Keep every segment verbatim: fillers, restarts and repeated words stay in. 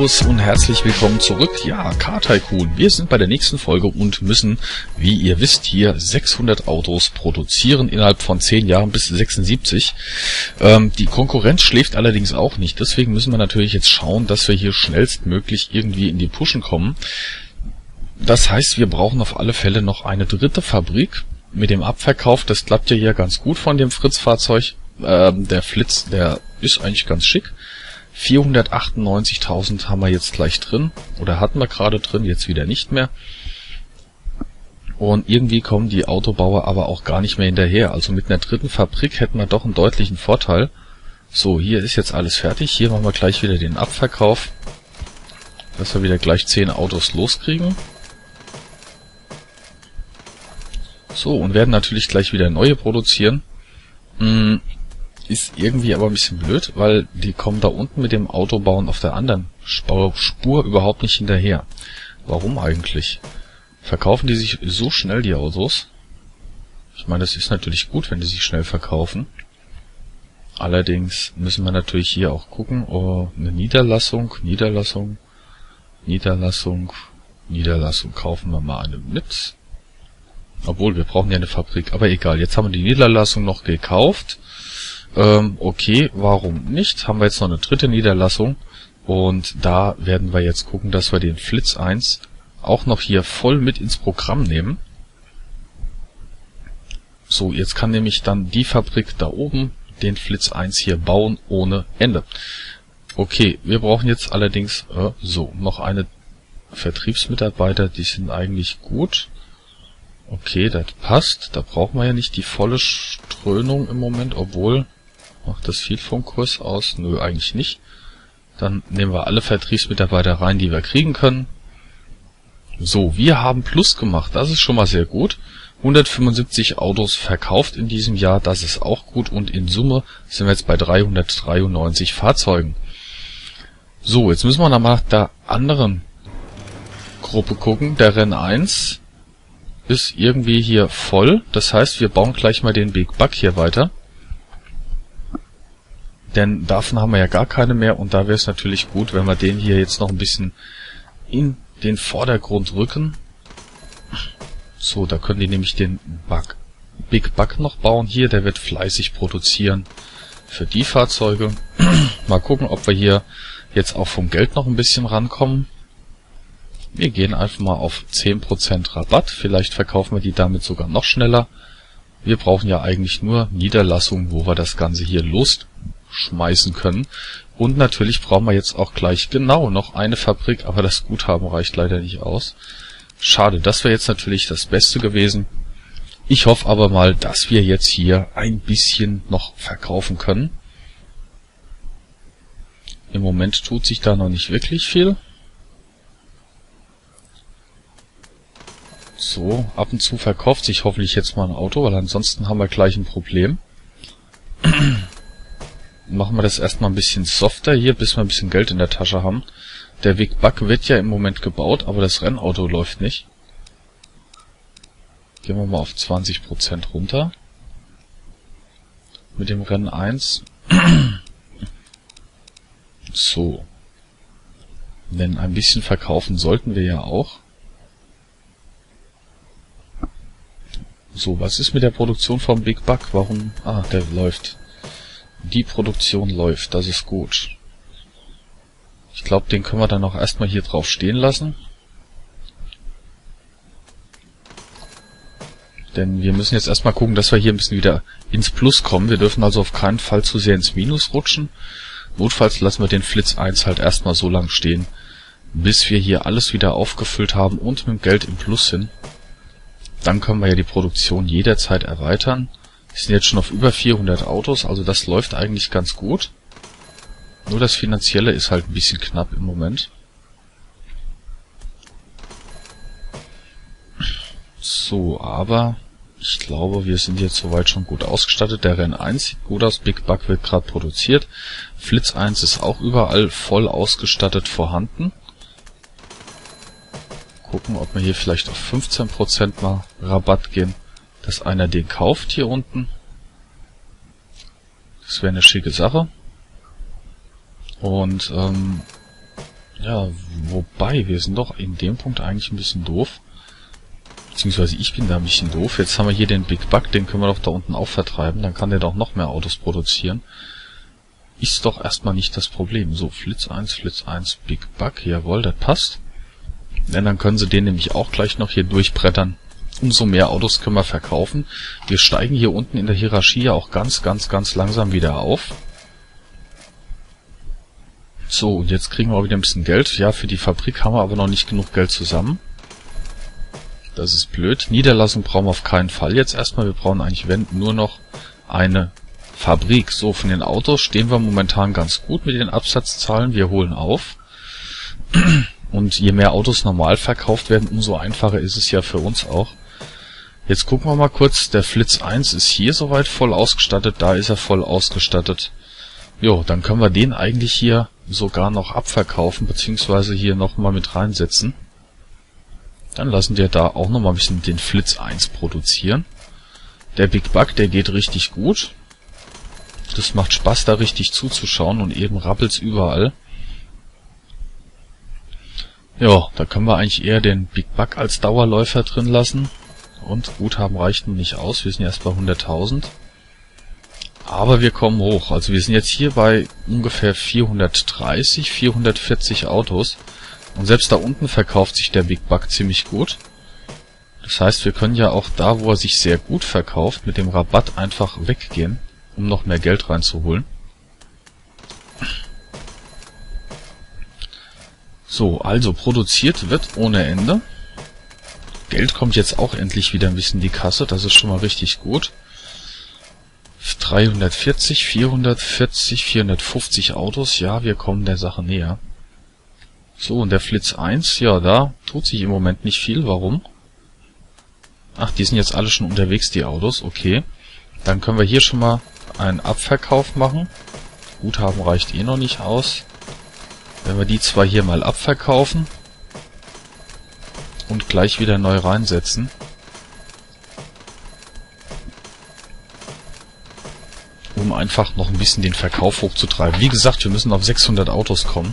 Servus und herzlich willkommen zurück. Ja, Car Tycoon. Wir sind bei der nächsten Folge und müssen, wie ihr wisst, hier sechshundert Autos produzieren innerhalb von zehn Jahren bis sechsundsiebzig. Ähm, die Konkurrenz schläft allerdings auch nicht. Deswegen müssen wir natürlich jetzt schauen, dass wir hier schnellstmöglich irgendwie in die Pushen kommen. Das heißt, wir brauchen auf alle Fälle noch eine dritte Fabrik mit dem Abverkauf. Das klappt ja hier ganz gut von dem Fritz-Fahrzeug. Ähm, der Flitz, der ist eigentlich ganz schick. vierhundertachtundneunzigtausend haben wir jetzt gleich drin. Oder hatten wir gerade drin, jetzt wieder nicht mehr. Und irgendwie kommen die Autobauer aber auch gar nicht mehr hinterher. Also mit einer dritten Fabrik hätten wir doch einen deutlichen Vorteil. So, hier ist jetzt alles fertig. Hier machen wir gleich wieder den Abverkauf. Dass wir wieder gleich zehn Autos loskriegen. So, und werden natürlich gleich wieder neue produzieren. Hm, ist irgendwie aber ein bisschen blöd, weil die kommen da unten mit dem Autobauen auf der anderen Spur überhaupt nicht hinterher. Warum eigentlich? Verkaufen die sich so schnell, die Autos? Ich meine, das ist natürlich gut, wenn die sich schnell verkaufen. Allerdings müssen wir natürlich hier auch gucken, oh, eine Niederlassung, Niederlassung, Niederlassung, Niederlassung, kaufen wir mal eine mit. Obwohl, wir brauchen ja eine Fabrik, aber egal, jetzt haben wir die Niederlassung noch gekauft. Ähm, okay, warum nicht? Haben wir jetzt noch eine dritte Niederlassung und da werden wir jetzt gucken, dass wir den Flitz eins auch noch hier voll mit ins Programm nehmen. So, jetzt kann nämlich dann die Fabrik da oben den Flitz eins hier bauen ohne Ende. Okay, wir brauchen jetzt allerdings äh, so noch eine Vertriebsmitarbeiter, die sind eigentlich gut. Okay, das passt. Da brauchen wir ja nicht die volle Strömung im Moment, obwohl... Macht das viel vom Kurs aus? Nö, eigentlich nicht. Dann nehmen wir alle Vertriebsmitarbeiter rein, die wir kriegen können. So, wir haben Plus gemacht. Das ist schon mal sehr gut. hundertfünfundsiebzig Autos verkauft in diesem Jahr. Das ist auch gut. Und in Summe sind wir jetzt bei dreihundertdreiundneunzig Fahrzeugen. So, jetzt müssen wir noch mal der anderen Gruppe gucken. Der Renn eins ist irgendwie hier voll. Das heißt, wir bauen gleich mal den Big Bug hier weiter. Denn davon haben wir ja gar keine mehr und da wäre es natürlich gut, wenn wir den hier jetzt noch ein bisschen in den Vordergrund rücken. So, da können die nämlich den Bug, Big Bug noch bauen. Hier, der wird fleißig produzieren für die Fahrzeuge. Mal gucken, ob wir hier jetzt auch vom Geld noch ein bisschen rankommen. Wir gehen einfach mal auf zehn Prozent Rabatt. Vielleicht verkaufen wir die damit sogar noch schneller. Wir brauchen ja eigentlich nur Niederlassungen, wo wir das Ganze hier losschmeißen können. Und natürlich brauchen wir jetzt auch gleich genau noch eine Fabrik, aber das Guthaben reicht leider nicht aus. Schade, das wäre jetzt natürlich das Beste gewesen. Ich hoffe aber mal, dass wir jetzt hier ein bisschen noch verkaufen können. Im Moment tut sich da noch nicht wirklich viel. So, ab und zu verkauft sich hoffentlich jetzt mal ein Auto, weil ansonsten haben wir gleich ein Problem. Machen wir das erstmal ein bisschen softer hier, bis wir ein bisschen Geld in der Tasche haben. Der Big Bug wird ja im Moment gebaut, aber das Rennauto läuft nicht. Gehen wir mal auf zwanzig Prozent runter. Mit dem Renn eins. So. Denn ein bisschen verkaufen sollten wir ja auch. So, was ist mit der Produktion vom Big Bug? Warum? Ah, der läuft. Die Produktion läuft, das ist gut. Ich glaube, den können wir dann auch erstmal hier drauf stehen lassen. Denn wir müssen jetzt erstmal gucken, dass wir hier ein bisschen wieder ins Plus kommen. Wir dürfen also auf keinen Fall zu sehr ins Minus rutschen. Notfalls lassen wir den Flitz eins halt erstmal so lang stehen, bis wir hier alles wieder aufgefüllt haben und mit dem Geld im Plus sind. Dann können wir ja die Produktion jederzeit erweitern. Wir sind jetzt schon auf über vierhundert Autos, also das läuft eigentlich ganz gut. Nur das Finanzielle ist halt ein bisschen knapp im Moment. So, aber ich glaube, wir sind jetzt soweit schon gut ausgestattet. Der Renn eins sieht gut aus, Big Bug wird gerade produziert. Flitz eins ist auch überall voll ausgestattet vorhanden. Gucken, ob wir hier vielleicht auf fünfzehn Prozent mal Rabatt gehen, dass einer den kauft hier unten. Das wäre eine schicke Sache. Und ähm, Ja, wobei, wir sind doch in dem Punkt eigentlich ein bisschen doof. Beziehungsweise ich bin da ein bisschen doof. Jetzt haben wir hier den Big Buck, den können wir doch da unten auch vertreiben. Dann kann der doch noch mehr Autos produzieren. Ist doch erstmal nicht das Problem. So, Flitz eins, Flitz eins, Big Buck. Jawohl, das passt. Denn dann können sie den nämlich auch gleich noch hier durchbrettern. Umso mehr Autos können wir verkaufen. Wir steigen hier unten in der Hierarchie ja auch ganz, ganz, ganz langsam wieder auf. So, und jetzt kriegen wir auch wieder ein bisschen Geld. Ja, für die Fabrik haben wir aber noch nicht genug Geld zusammen. Das ist blöd. Niederlassung brauchen wir auf keinen Fall jetzt erstmal. Wir brauchen eigentlich, wenn, nur noch eine Fabrik. So, von den Autos stehen wir momentan ganz gut mit den Absatzzahlen. Wir holen auf. Und je mehr Autos normal verkauft werden, umso einfacher ist es ja für uns auch. Jetzt gucken wir mal kurz. Der Flitz eins ist hier soweit voll ausgestattet. Da ist er voll ausgestattet. Jo, dann können wir den eigentlich hier sogar noch abverkaufen, beziehungsweise hier nochmal mit reinsetzen. Dann lassen wir da auch nochmal ein bisschen den Flitz eins produzieren. Der Big Buck, der geht richtig gut. Das macht Spaß, da richtig zuzuschauen, und eben rappelt's überall. Ja, da können wir eigentlich eher den Big Buck als Dauerläufer drin lassen. Und Guthaben reicht noch nicht aus, wir sind erst bei hunderttausend. Aber wir kommen hoch. Also wir sind jetzt hier bei ungefähr vierhundertdreißig, vierhundertvierzig Autos. Und selbst da unten verkauft sich der Big Buck ziemlich gut. Das heißt, wir können ja auch da, wo er sich sehr gut verkauft, mit dem Rabatt einfach weggehen, um noch mehr Geld reinzuholen. So, also produziert wird ohne Ende. Geld kommt jetzt auch endlich wieder ein bisschen in die Kasse. Das ist schon mal richtig gut. dreihundertvierzig, vierhundertvierzig, vierhundertfünfzig Autos. Ja, wir kommen der Sache näher. So, und der Flitz eins, ja, da tut sich im Moment nicht viel. Warum? Ach, die sind jetzt alle schon unterwegs, die Autos. Okay. Dann können wir hier schon mal einen Abverkauf machen. Guthaben reicht eh noch nicht aus. Wenn wir die zwei hier mal abverkaufen und gleich wieder neu reinsetzen. Um einfach noch ein bisschen den Verkauf hochzutreiben. Wie gesagt, wir müssen auf sechshundert Autos kommen.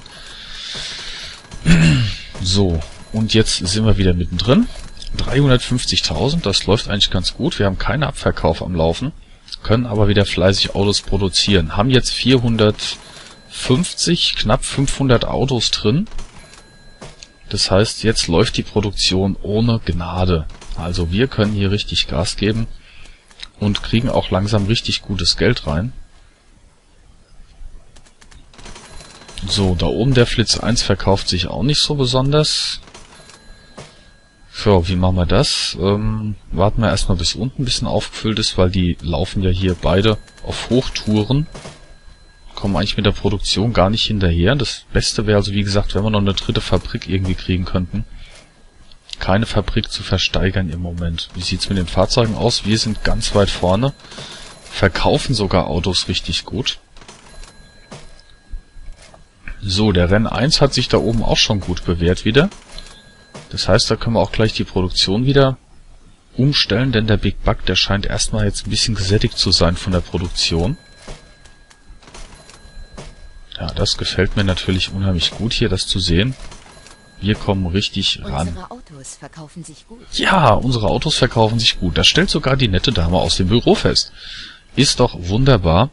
So, und jetzt sind wir wieder mittendrin. dreihundertfünfzigtausend, das läuft eigentlich ganz gut. Wir haben keinen Abverkauf am Laufen, können aber wieder fleißig Autos produzieren. Haben jetzt vierhundertfünfzig, knapp fünfhundert Autos drin. Das heißt, jetzt läuft die Produktion ohne Gnade. Also wir können hier richtig Gas geben und kriegen auch langsam richtig gutes Geld rein. So, da oben der Flitz eins verkauft sich auch nicht so besonders. So, wie machen wir das? Ähm, warten wir erstmal bis unten ein bisschen aufgefüllt ist, weil die laufen ja hier beide auf Hochtouren. Kommen eigentlich mit der Produktion gar nicht hinterher. Das Beste wäre also, wie gesagt, wenn wir noch eine dritte Fabrik irgendwie kriegen könnten. Keine Fabrik zu versteigern im Moment. Wie sieht's mit den Fahrzeugen aus? Wir sind ganz weit vorne. Verkaufen sogar Autos richtig gut. So, der Renn eins hat sich da oben auch schon gut bewährt wieder. Das heißt, da können wir auch gleich die Produktion wieder umstellen, denn der Big Buck, der scheint erstmal jetzt ein bisschen gesättigt zu sein von der Produktion. Ja, das gefällt mir natürlich unheimlich gut hier, das zu sehen. Wir kommen richtig ran. Unsere Autos verkaufen sich gut. Ja, unsere Autos verkaufen sich gut. Das stellt sogar die nette Dame aus dem Büro fest. Ist doch wunderbar.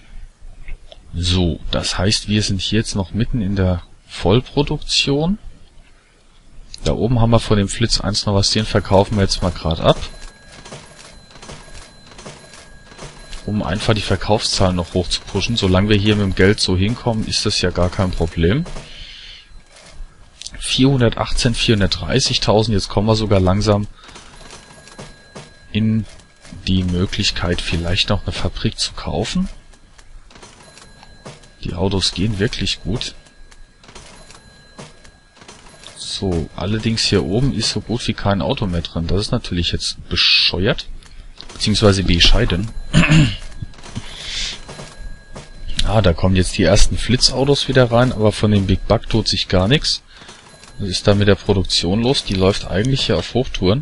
So, das heißt, wir sind hier jetzt noch mitten in der Vollproduktion. Da oben haben wir von dem Flitz eins noch was, den verkaufen wir jetzt mal gerade ab. Um einfach die Verkaufszahlen noch hoch zu pushen. Solange wir hier mit dem Geld so hinkommen, ist das ja gar kein Problem. vierhundertachtzehn, vierhundertdreißigtausend, jetzt kommen wir sogar langsam in die Möglichkeit, vielleicht noch eine Fabrik zu kaufen. Die Autos gehen wirklich gut. So, allerdings hier oben ist so gut wie kein Auto mehr drin. Das ist natürlich jetzt bescheuert. Beziehungsweise bescheiden. Ah, da kommen jetzt die ersten Flitzautos wieder rein, aber von dem Big Buck tut sich gar nichts. Was ist da mit der Produktion los? Die läuft eigentlich hier auf Hochtouren.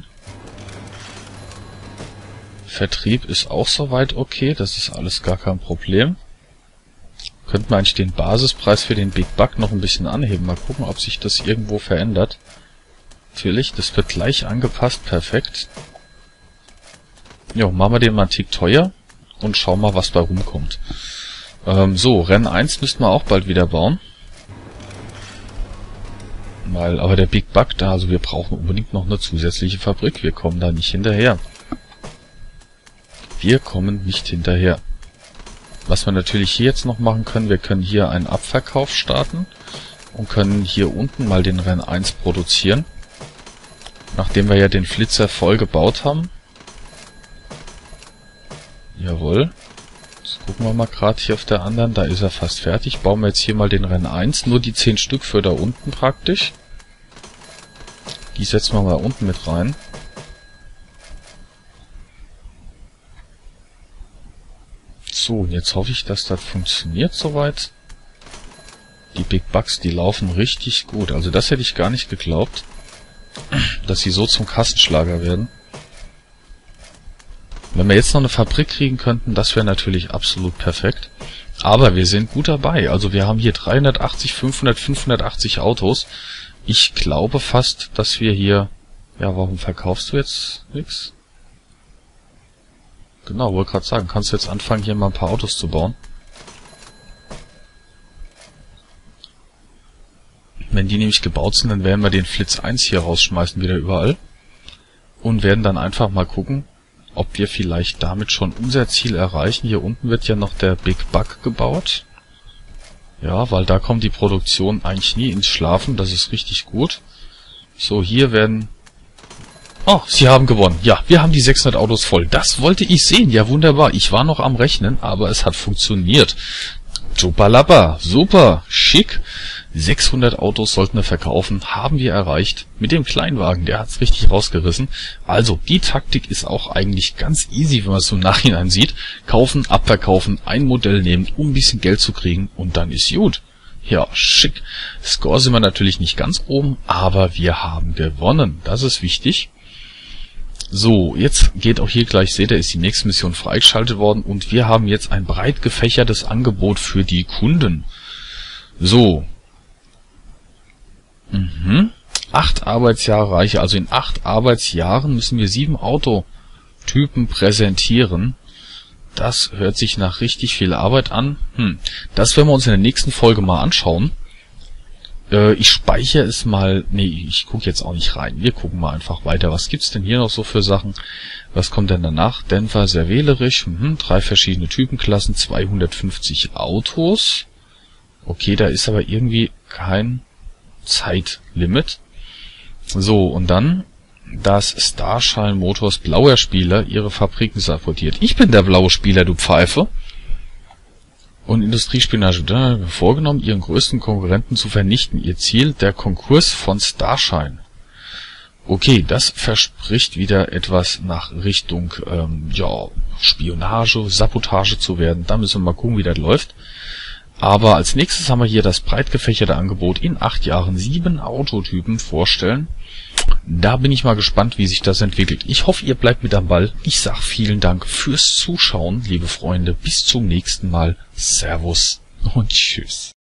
Vertrieb ist auch soweit okay, das ist alles gar kein Problem. könnten wir eigentlich den Basispreis für den Big Buck noch ein bisschen anheben. Mal gucken, ob sich das irgendwo verändert. Natürlich, das wird gleich angepasst. Perfekt. Jo, machen wir den mal einen Tick teuer und schauen mal, was bei rumkommt. Ähm, so, Rennen eins müssten wir auch bald wieder bauen. Weil, aber der Big Buck da, also wir brauchen unbedingt noch eine zusätzliche Fabrik. Wir kommen da nicht hinterher. Wir kommen nicht hinterher. Was wir natürlich hier jetzt noch machen können, wir können hier einen Abverkauf starten und können hier unten mal den Renn eins produzieren. Nachdem wir ja den Flitzer voll gebaut haben. Jawohl. Jetzt gucken wir mal gerade hier auf der anderen, da ist er fast fertig. Bauen wir jetzt hier mal den Renn eins, nur die zehn Stück für da unten praktisch. Die setzen wir mal unten mit rein. So, und jetzt hoffe ich, dass das funktioniert soweit. Die Big Bucks, die laufen richtig gut. Also das hätte ich gar nicht geglaubt, dass sie so zum Kassenschlager werden. Wenn wir jetzt noch eine Fabrik kriegen könnten, das wäre natürlich absolut perfekt. Aber wir sind gut dabei. Also wir haben hier dreihundertachtzig, fünfhundert, fünfhundertachtzig Autos. Ich glaube fast, dass wir hier... Ja, warum verkaufst du jetzt nichts? Genau, wollte gerade sagen, kannst du jetzt anfangen, hier mal ein paar Autos zu bauen. Wenn die nämlich gebaut sind, dann werden wir den Flitz eins hier rausschmeißen, wieder überall. Und werden dann einfach mal gucken, ob wir vielleicht damit schon unser Ziel erreichen. Hier unten wird ja noch der Big Buck gebaut. Ja, weil da kommt die Produktion eigentlich nie ins Schlafen, das ist richtig gut. So, hier werden... Oh, sie haben gewonnen. Ja, wir haben die sechshundert Autos voll. Das wollte ich sehen. Ja, wunderbar. Ich war noch am Rechnen, aber es hat funktioniert. Tschupalappa. Super. Schick. sechshundert Autos sollten wir verkaufen. Haben wir erreicht. Mit dem Kleinwagen, der hat's richtig rausgerissen. Also, die Taktik ist auch eigentlich ganz easy, wenn man es so im Nachhinein sieht. Kaufen, abverkaufen, ein Modell nehmen, um ein bisschen Geld zu kriegen und dann ist gut. Ja, schick. Score sind wir natürlich nicht ganz oben, aber wir haben gewonnen. Das ist wichtig. So, jetzt geht auch hier gleich, seht ihr, ist die nächste Mission freigeschaltet worden und wir haben jetzt ein breit gefächertes Angebot für die Kunden. So. Mhm. Acht Arbeitsjahre reiche, also in acht Arbeitsjahren müssen wir sieben Autotypen präsentieren. Das hört sich nach richtig viel Arbeit an. Hm. Das werden wir uns in der nächsten Folge mal anschauen. Ich speichere es mal... Nee, ich gucke jetzt auch nicht rein. Wir gucken mal einfach weiter. Was gibt's denn hier noch so für Sachen? Was kommt denn danach? Denver, sehr wählerisch. Mhm, drei verschiedene Typenklassen, zweihundertfünfzig Autos. Okay, da ist aber irgendwie kein Zeitlimit. So, und dann das Starshine Motors blauer Spieler ihre Fabriken sabotiert. Ich bin der blaue Spieler, du Pfeife. Und Industriespionage da vorgenommen, ihren größten Konkurrenten zu vernichten. Ihr Ziel, der Konkurs von Starshine. Okay, das verspricht wieder etwas nach Richtung ähm, ja, Spionage, Sabotage zu werden. Da müssen wir mal gucken, wie das läuft. Aber als nächstes haben wir hier das breit gefächerte Angebot in acht Jahren sieben Autotypen vorstellen. Da bin ich mal gespannt, wie sich das entwickelt. Ich hoffe, ihr bleibt mit am Ball. Ich sag vielen Dank fürs Zuschauen, liebe Freunde. Bis zum nächsten Mal. Servus und tschüss.